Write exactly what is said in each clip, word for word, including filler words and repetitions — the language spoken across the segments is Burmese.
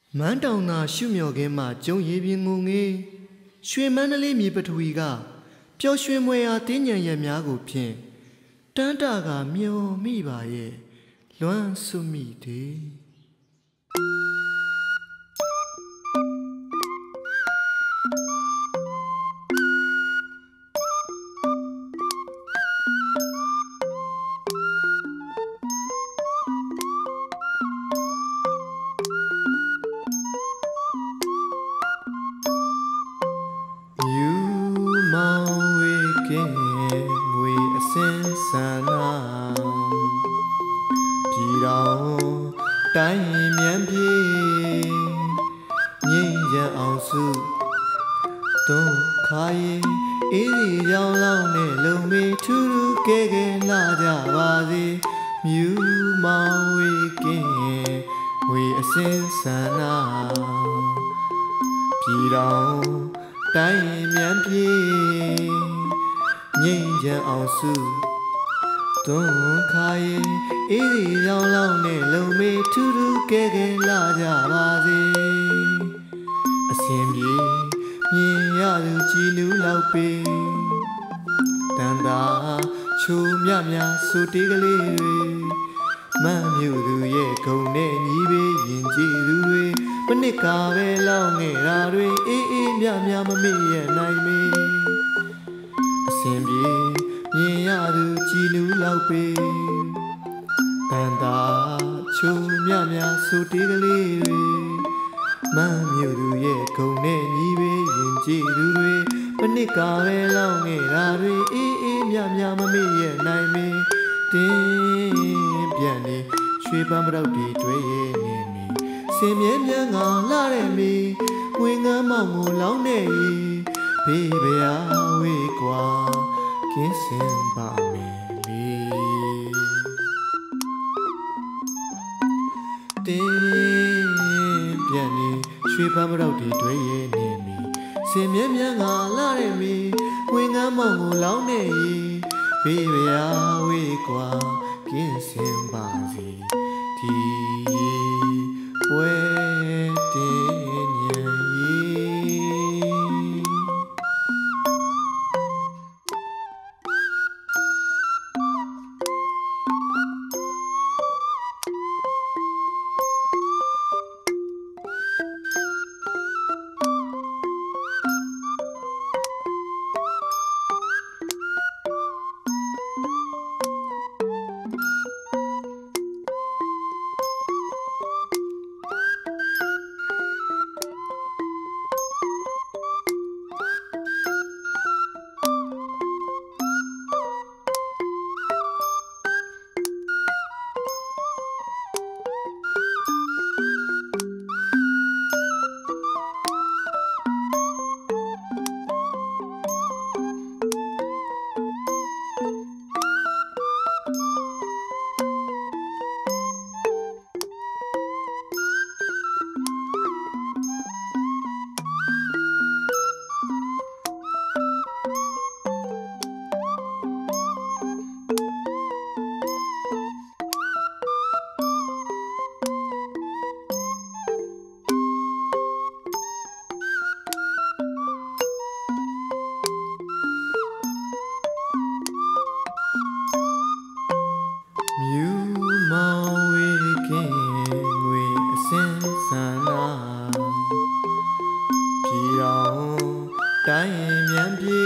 မန်းတောင်သာရှုမြော်ခင်းမှာကျုံရည်ပြင်းငုံငေးရွှေမန္တလေးမြေပထဝီကပျော်ရွှင်မွေအားတင်းညံရများကိုဖြင့်တန်းတာကမျောမိပါရဲ့လွမ်းဆွမိသည် တိုင်းမြန်ပြေငိမ့်ရအောင်စုတွန်းခါရင်အေးဒီရောင်လောင်းနဲ့လုံမေထူးထူးကဲကဲလာကြပါစေမြူမောင်ဝေကင်းဝေအစင်ဆန္ဒပြည်တော်တိုင်းမြန်ပြေငိမ့်ရအောင်စုတွန်းခါရင်အေးဒီရောင်လောင်းနဲ့လုံမေထူးထူးကဲကဲလာကြပါစေအစင်ပြေမြင်ရသူကြည်နူးလောက်ပေတန်တာချိုမြမြဆိုတေးကလေးတွေမမ်းမြို့သူရဲ့ဂုံနဲ့ညီပေရင်ကြည်သူတွေမနစ်ကပဲလောင်းငယ်တာတွေအေးအေးမြမြမမေ့ရနိုင်မေအစင်ပြေမြင်ရသူကြည်နူးလောက်ပေတန်တာချိုမြမြဆိုတေးကလေးတွေမမ်းမြို့သူရဲ့ဂုံနဲ့ညီပေရင်ကြည်သူတွေမနစ်ကပဲလောင်းငယ်တာတွေအေးအေးမြမြမမေ့ရနိုင်မေတင်းပြန်နေရွှေပန်းပရောက်တွေတွေ့ရဲ့နေမီစင်မြဲမြန်းကလာတဲ့မီဝင်းငန်းမောင်ကိုလောင်းနေဘေးဗျာဝေးကွာကင်းစင်ပါမယ်လေတင်းပြန်နေရွှေပန်းပရောက်တွေတွေ့ရဲ့နေမီစင်မြဲမြန်းကလာတဲ့မီဝင်းငန်းမောင်ကိုလောင်းနေဘေးဗျာဝေးကွာကင်းစင်ပါစေဒီပွဲတင်ညံရီတိုင်းမြန်ပြေ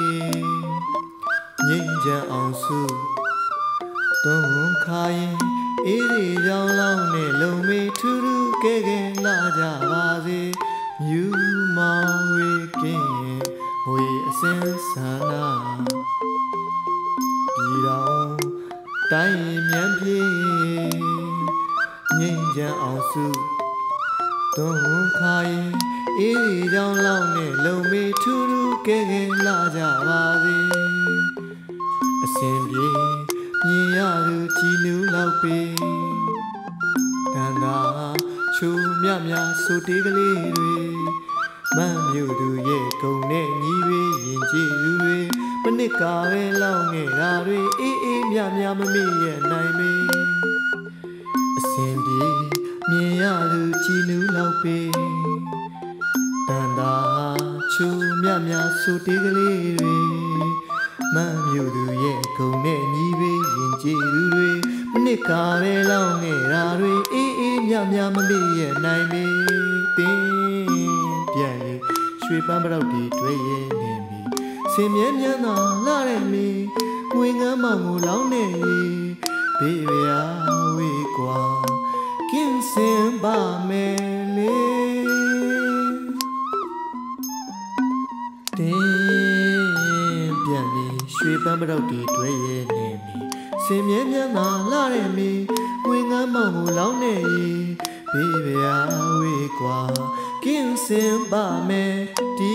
ငိမ့်ကြအောင်စုတွန်းခါရင်အေးဒီရောင်လောင်းနဲ့လုံမေထူးထူးကဲကဲလာကြပါစေမြူမောင်ဝေကင်းဝေအစင်ဆန္ဒပြည်တော်တိုင်းမြန်ပြေငိမ့်ကြအောင်စုတွန်းခါရင်အေးဒီကြောင်လောင်းနဲ့လုံမေထူးထူးကဲကဲလာကြပါစေအစင်ပြေမြင်ရသူကြည်နူးလောက်ပေတန်တာချိုမြမြဆိုတေးကလေးတွေမမ်းမြို့သူရဲ့ဂုံနဲ့ညီပေရင်ကြည်သူတွေမနစ်ကပဲလောင်းငယ်တာတွေအေးအေးမြမြမမေ့ရနိုင်မေအစင်ပြေမြင်ရသူကြည်နူးလောက်ပေတန်တာချိုမြမြဆိုတေးကလေးတွေမမ်းမြို့သူရဲ့ဂုံနဲ့ညီပေးရင်ကြည်သူတွေမနစ်ကားပဲလောင်းနေတာတွေအေးအေးမြမြမမေ့ရနိုင်ပေတင်းပြန်လေရွှေပန်းပရောက်တွေတွေ့ရဲ့နေမီစင်မြဲမြန်းသာလာတဲ့မီငွေငမ်းမောင်ကိုလောင်းနေရီဘေးရဝေးကွာကင်းစင်ပါမယ်လေတင်းပြန်လေရွှေပန်းပရောက်တွေတွေ့ရဲ့နေမီစင်မြဲမြန်းသာလာတဲ့မီငွေငမ်းမောင်ကိုလောင်းနေရီဘေးရဝေးကွာကင်းစင်ပါမယ်ဒီ